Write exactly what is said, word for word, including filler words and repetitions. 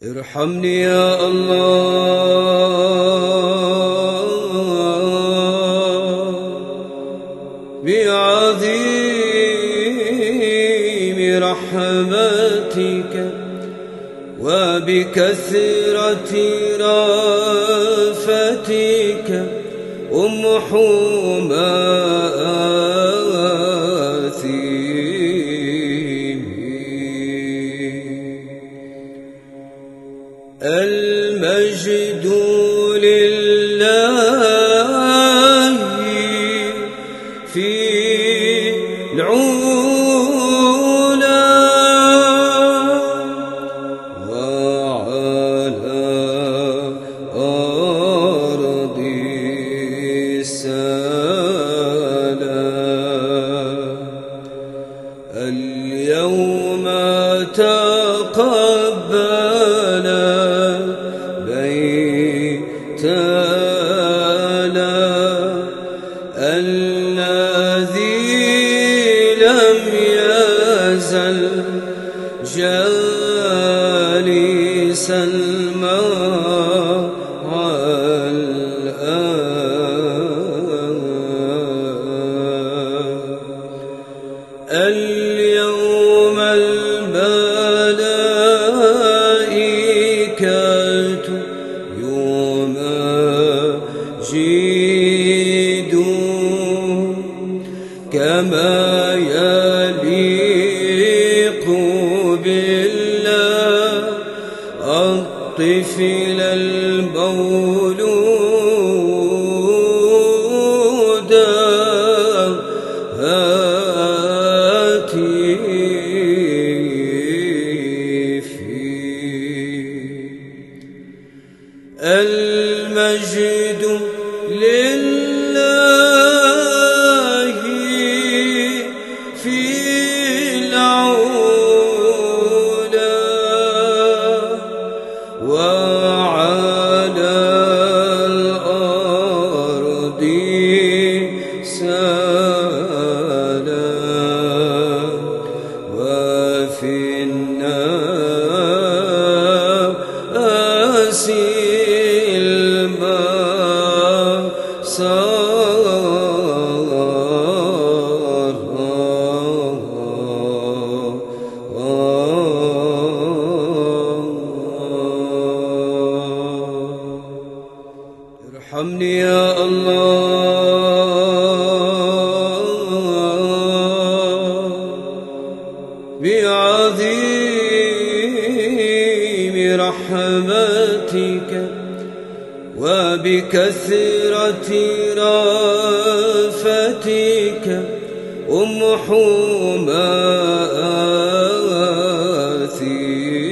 ارحمني يا الله بعظيم رحمتك وبكثرة رافتك امحو المجد لله في العلا وعلى أرض السلام اليوم تقبل بيتنا الذي لم يزل جالسا مع الآب اليوم الملائكة يمجدون كما يليق بالله الطفل المولود المجد لله في العلا وعلى الأرض سلام وفي الناس ارحمني يا الله بعظيم رحمتك وبكثرة رافتك امحو ما